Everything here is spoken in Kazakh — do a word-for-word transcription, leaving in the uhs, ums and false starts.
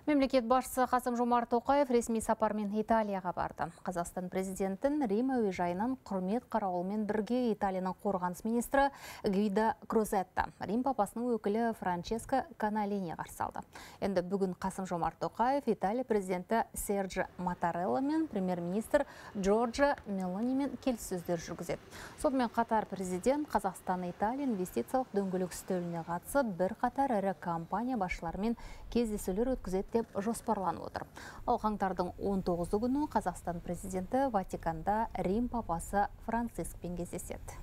Мемлекет басшысы Қасым-Жомарт Тоқаев ресми сапармен Италияға барды. Қазақстан президентін Рим әуежайынан құрмет қарауылмен бірге Италияның қорғаныс министрі Гвидо Крозетта, Рим папасының өкілі Франческо Каналини қарсы алды. Енді бүгін Қасым-Жомарт Тоқаев Италия президенті Серджо Маттарелла мен премьер-министр Джорджо Мелонимен келіссөздер жүргізеді. Сонымен қатар президент Қазақстан-Италия инвестициялық дөңгелек үстеліне қатысып, бір қатар ірі компания басшыларымен кездесулер өткізеді деп жоспарланып отыр. Ал қаңтардың он тоғызы күні Қазақстан президенті Ватиканда Рим папасы Францискпен кездеседі.